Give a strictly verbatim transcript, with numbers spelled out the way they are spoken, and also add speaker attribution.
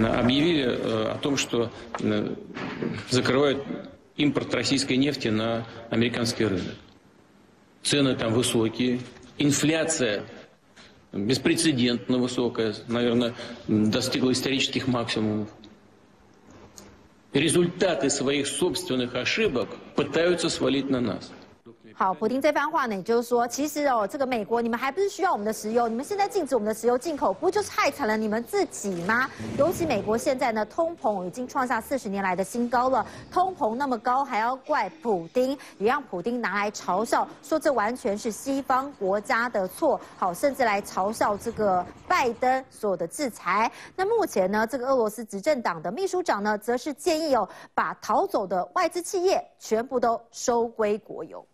Speaker 1: объявили о том, что закрывают импорт российской нефти на американский рынок. Цены там высокие, инфляция беспрецедентно высокая, наверное, достигла исторических максимумов. Результаты своих собственных ошибок пытаются свалить на нас.
Speaker 2: 好，普丁这番话呢，也就是说，其实哦，这个美国你们还不是需要我们的石油，你们现在禁止我们的石油进口，不就是害惨了你们自己吗？尤其美国现在呢，通膨已经创下四十年来的新高了，通膨那么高，还要怪普丁，也让普丁拿来嘲笑，说这完全是西方国家的错，好，甚至来嘲笑这个拜登所有的制裁。那目前呢，这个俄罗斯执政党的秘书长呢，则是建议哦，把逃走的外资企业全部都收归国有。